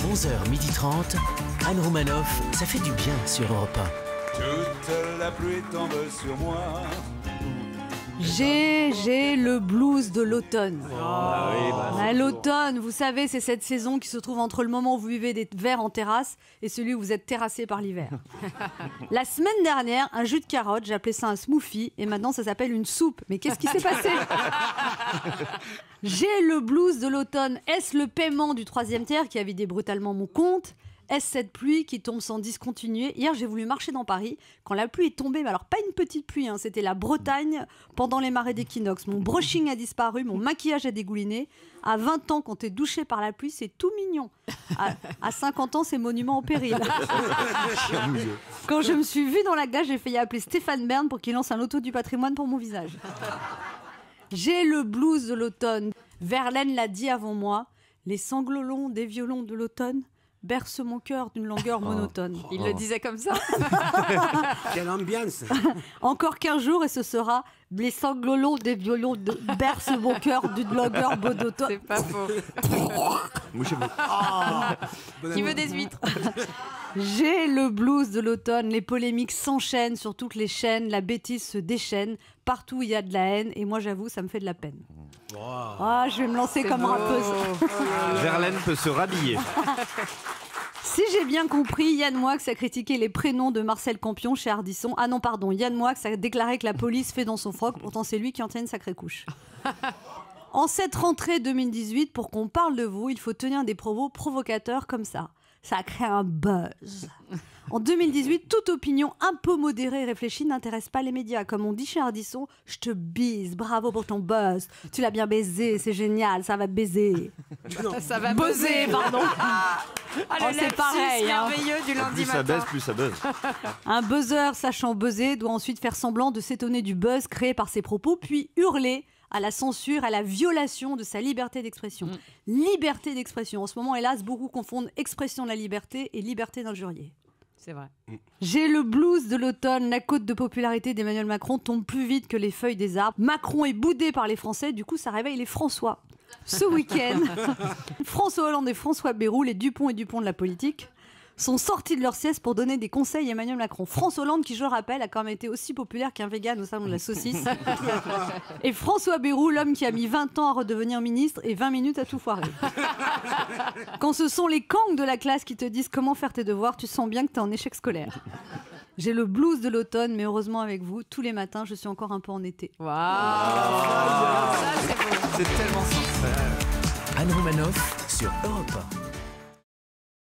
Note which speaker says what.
Speaker 1: 11h30, Anne Romanoff, ça fait du bien sur Europe 1.
Speaker 2: Toute la pluie tombe sur moi.
Speaker 3: J'ai le blues de l'automne. L'automne, vous savez, c'est cette saison qui se trouve entre le moment où vous vivez des verres en terrasse et celui où vous êtes terrassé par l'hiver. La semaine dernière, un jus de carotte, j'appelais ça un smoothie et maintenant ça s'appelle une soupe. Mais qu'est-ce qui s'est passé? J'ai le blues de l'automne. Est-ce le paiement du troisième tiers qui a vidé brutalement mon compte? Est-ce cette pluie qui tombe sans discontinuer? Hier, j'ai voulu marcher dans Paris quand la pluie est tombée, mais alors pas une petite pluie, hein, c'était la Bretagne pendant les marées d'équinoxe. Mon brushing a disparu, mon maquillage a dégouliné. À 20 ans, quand t'es douché par la pluie, c'est tout mignon. À 50 ans, c'est monument au péril. Quand je me suis vue dans la glace, j'ai failli appeler Stéphane Bern pour qu'il lance un loto du patrimoine pour mon visage. J'ai le blues de l'automne. Verlaine l'a dit avant moi, les sanglots longs des violons de l'automne berce mon cœur d'une langueur monotone.
Speaker 4: Il le disait comme ça.
Speaker 5: Quelle ambiance.
Speaker 3: Encore 15 jours et ce sera les sanglots longs des violons berce mon cœur d'une langueur monotone.
Speaker 4: C'est pas faux. Qui veut des huîtres?
Speaker 3: J'ai le blues de l'automne, les polémiques s'enchaînent sur toutes les chaînes, la bêtise se déchaîne, partout il y a de la haine et moi j'avoue ça me fait de la peine. Ah, je vais me lancer comme rappeuse.
Speaker 6: Verlaine peut se rhabiller.
Speaker 3: Si j'ai bien compris, Yann Moix a critiqué les prénoms de Marcel Campion chez Ardisson. Ah non, pardon, Yann Moix a déclaré que la police fait dans son froc, pourtant c'est lui qui en tient une sacrée couche. En cette rentrée 2018, pour qu'on parle de vous, il faut tenir des propos provocateurs comme ça. Ça a créé un buzz. En 2018, toute opinion un peu modérée et réfléchie n'intéresse pas les médias. Comme on dit chez Ardisson, je te bise, bravo pour ton buzz. Tu l'as bien baisé, c'est génial, ça va baiser.
Speaker 4: Ça va
Speaker 3: Buzzer, pardon.
Speaker 4: C'est pareil. Merveilleux du lundi
Speaker 6: Plus ça
Speaker 4: matin.
Speaker 6: baisse, plus ça buzz.
Speaker 3: Un buzzer sachant buzzer doit ensuite faire semblant de s'étonner du buzz créé par ses propos, puis hurler à la censure, à la violation de sa liberté d'expression. Liberté d'expression. En ce moment, hélas, beaucoup confondent expression de la liberté et liberté d'injurier.
Speaker 4: C'est vrai.
Speaker 3: J'ai le blues de l'automne. La cote de popularité d'Emmanuel Macron tombe plus vite que les feuilles des arbres. Macron est boudé par les Français, du coup ça réveille les François. Ce week-end, François Hollande et François Bayrou, les Dupont et Dupont de la politique, sont sortis de leur sieste pour donner des conseils à Emmanuel Macron. François Hollande, qui je le rappelle, a quand même été aussi populaire qu'un vegan au salon de la saucisse. Et François Bayrou, l'homme qui a mis 20 ans à redevenir ministre et 20 minutes à tout foirer. Quand ce sont les kangs de la classe qui te disent comment faire tes devoirs, tu sens bien que t'es en échec scolaire. J'ai le blues de l'automne, mais heureusement avec vous, tous les matins, je suis encore un peu en été.
Speaker 4: Waouh. Ça, c'est beau.
Speaker 6: C'est tellement sincère.
Speaker 1: Anne Romanoff sur Europe 1.